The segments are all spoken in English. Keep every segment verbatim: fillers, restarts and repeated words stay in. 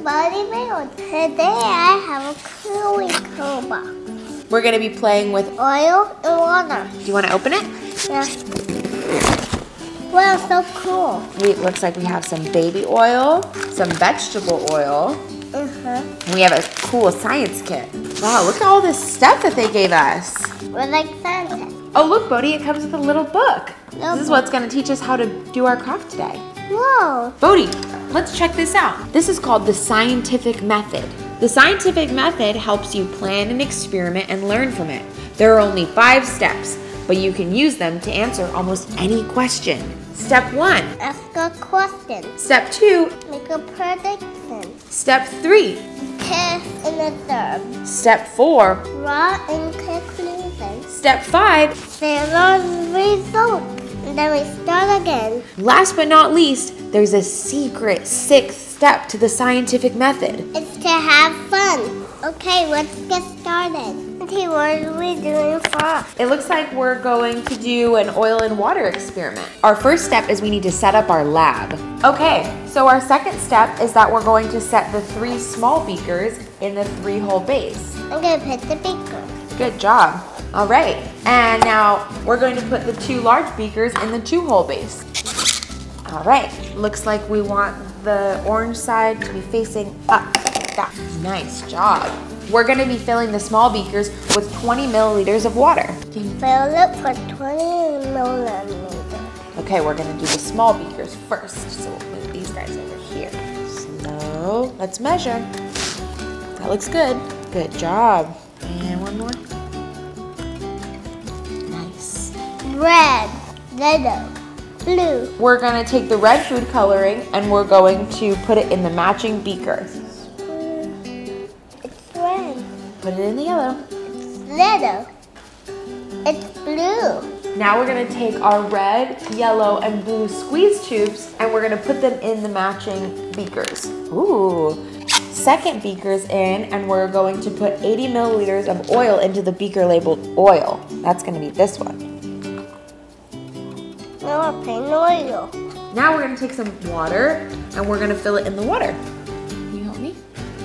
Buddy Bill. Today I have a Kiwi box. We're gonna be playing with Oil and water. Do you want to open it? Yeah. Wow, so cool. It looks like we have some baby oil, some vegetable oil. Uh-huh. And we have a cool science kit. Wow, look at all this stuff that they gave us. We're like Santa. Oh, look, Bodhi, it comes with a little book. Little This is what's gonna teach us how to do our craft today. Whoa. Bodhi, let's check this out. This is called the scientific method. The scientific method helps you plan an experiment and learn from it. There are only five steps, but you can use them to answer almost any question. Step one. Ask a question. Step two. Make a prediction. Step three. Test and observe. Step four. Draw and conclusion. Step five. Share the result. And then we start again. Last but not least, there's a secret sixth step to the scientific method. It's to have fun. Okay, let's get started. Okay, what are we doing first? It looks like we're going to do an oil and water experiment. Our first step is we need to set up our lab. Okay, so our second step is that we're going to set the three small beakers in the three-hole base. I'm gonna put the beaker. Good job. All right, and now we're going to put the two large beakers in the two-hole base. All right, looks like we want the orange side to be facing up. Like that. Nice job. We're gonna be filling the small beakers with twenty milliliters of water. Fill it for twenty milliliters. Okay, we're gonna do the small beakers first. So we'll move these guys over here. Slow, let's measure. That looks good. Good job. And one more. Nice. Red, yellow, blue. We're gonna take the red food coloring and we're going to put it in the matching beaker. It's red. Put it in the yellow. It's yellow. It's blue. Now we're gonna take our red, yellow, and blue squeeze tubes and we're gonna put them in the matching beakers. Ooh. Second beaker's in and we're going to put eighty milliliters of oil into the beaker labeled oil. That's gonna be this one. Now we're putting oil. Now we're gonna take some water and we're gonna fill it in the water. Can you help me?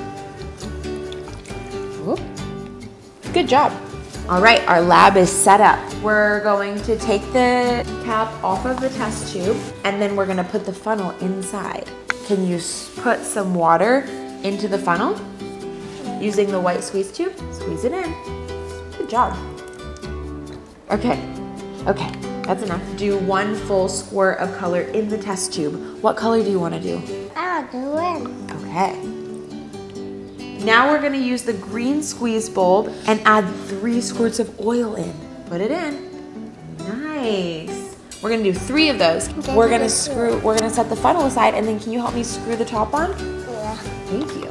Whoop. Good job. All right, our lab is set up. We're going to take the cap off of the test tube and then we're gonna put the funnel inside. Can you put some water into the funnel using the white squeeze tube? Squeeze it in. Good job. Okay, okay, that's enough. Do one full squirt of color in the test tube. What color do you want to do? I'll do it. Okay. Now we're gonna use the green squeeze bulb and add three squirts of oil in. Put it in. Nice. We're gonna do three of those. We're gonna screw, we're gonna set the funnel aside and then can you help me screw the top on? Yeah. Thank you.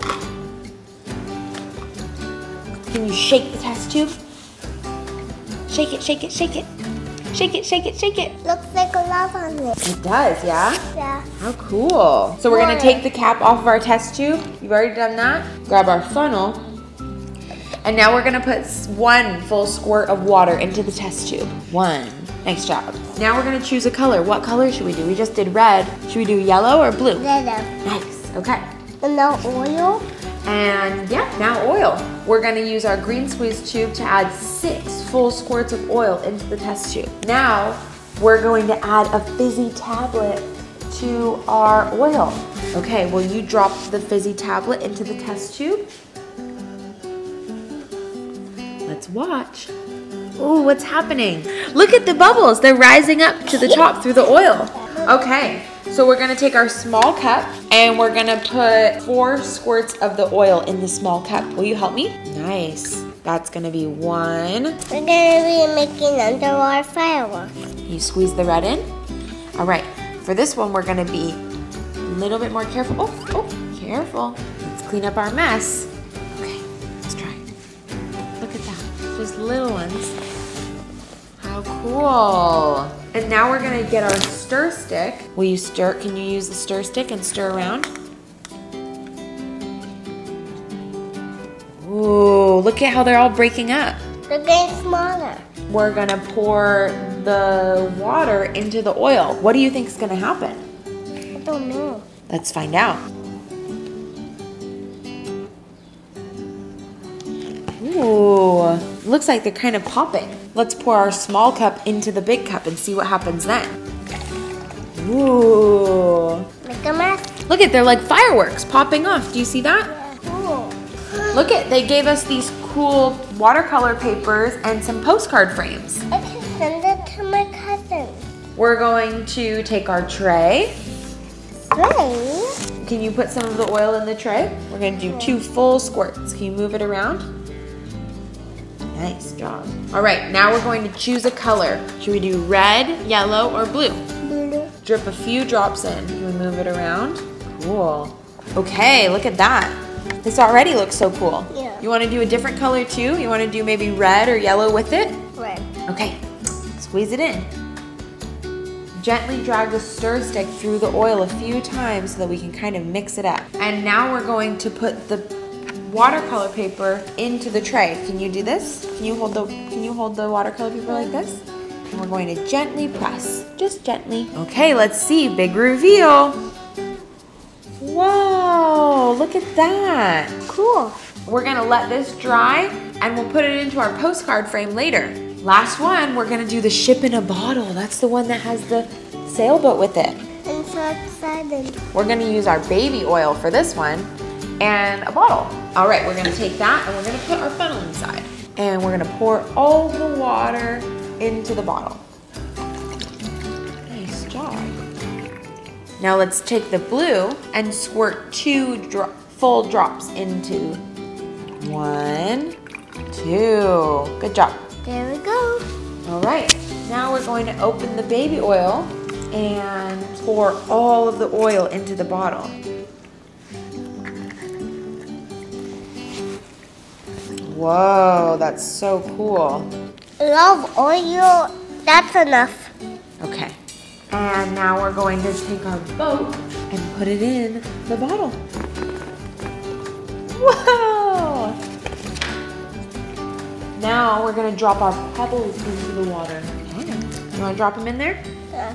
Can you shake the test tube? Shake it, shake it, shake it. Shake it, shake it, shake it. Looks like a lot on it. It does, yeah? Yeah. How cool. So we're gonna take the cap off of our test tube. You've already done that. Grab our funnel. And now we're gonna put one full squirt of water into the test tube. One. Nice job. Now we're gonna choose a color. What color should we do? We just did red. Should we do yellow or blue? Yellow. Nice, okay. And now oil. And yeah, now oil. We're gonna use our green squeeze tube to add six full squirts of oil into the test tube. Now, we're going to add a fizzy tablet to our oil. Okay, will you drop the fizzy tablet into the test tube? Let's watch. Ooh, what's happening? Look at the bubbles. They're rising up to the top through the oil. Okay, so we're gonna take our small cup and we're gonna put four squirts of the oil in the small cup. Will you help me? Nice. That's gonna be one. We're gonna be making underwater fireworks. You squeeze the red in. All right, for this one, we're gonna be a little bit more careful. Oh, oh, careful. Let's clean up our mess. Okay, let's try. Look at that, just little ones. How cool. And now we're gonna get our stir stick. Will you stir, can you use the stir stick and stir around? Ooh, look at how they're all breaking up. They're getting smaller. We're gonna pour the water into the oil. What do you think is gonna happen? I don't know. Let's find out. looks like they're kind of popping. Let's pour our small cup into the big cup and see what happens then. Ooh. Make a mess. Look at, they're like fireworks popping off. Do you see that? Yeah. Cool. Look at, they gave us these cool watercolor papers and some postcard frames. I can send it to my cousin. We're going to take our tray. Tray? Can you put some of the oil in the tray? We're gonna do two full squirts. Can you move it around? Nice job. All right, now we're going to choose a color. Should we do red, yellow, or blue? Blue. Drip a few drops in. Can we move it around? Cool. Okay, look at that. This already looks so cool. Yeah. You wanna do a different color too? You wanna do maybe red or yellow with it? Red. Okay, squeeze it in. Gently drag the stir stick through the oil a few times so that we can kind of mix it up. And now we're going to put the watercolor paper into the tray. Can you do this? Can you hold the can you hold the watercolor paper like this? And we're going to gently press, just gently. Okay, let's see, big reveal. Whoa, look at that. Cool. We're gonna let this dry and we'll put it into our postcard frame later. Last one, we're gonna do the ship in a bottle. That's the one that has the sailboat with it. I'm so excited. We're gonna use our baby oil for this one and a bottle. All right, we're gonna take that and we're gonna put our funnel inside. And we're gonna pour all the water into the bottle. Nice job. Now let's take the blue and squirt two dro- full drops into one, two. Good job. There we go. All right, now we're going to open the baby oil and pour all of the oil into the bottle. Whoa, that's so cool. A lot of oil. That's enough. Okay, and now we're going to take our boat and put it in the bottle. Whoa! Now we're gonna drop our pebbles into the water. Okay. You wanna drop them in there? Yeah.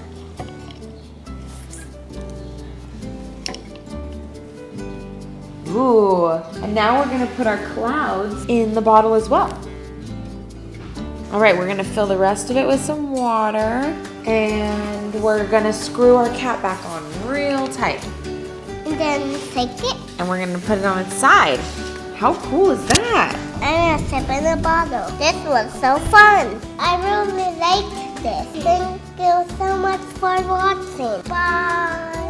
Ooh, and now we're gonna put our clouds in the bottle as well. All right, we're gonna fill the rest of it with some water and we're gonna screw our cap back on real tight. And then take it. And we're gonna put it on its side. How cool is that? I'm gonna sip in the bottle. This was so fun. I really liked this. Thank you so much for watching. Bye.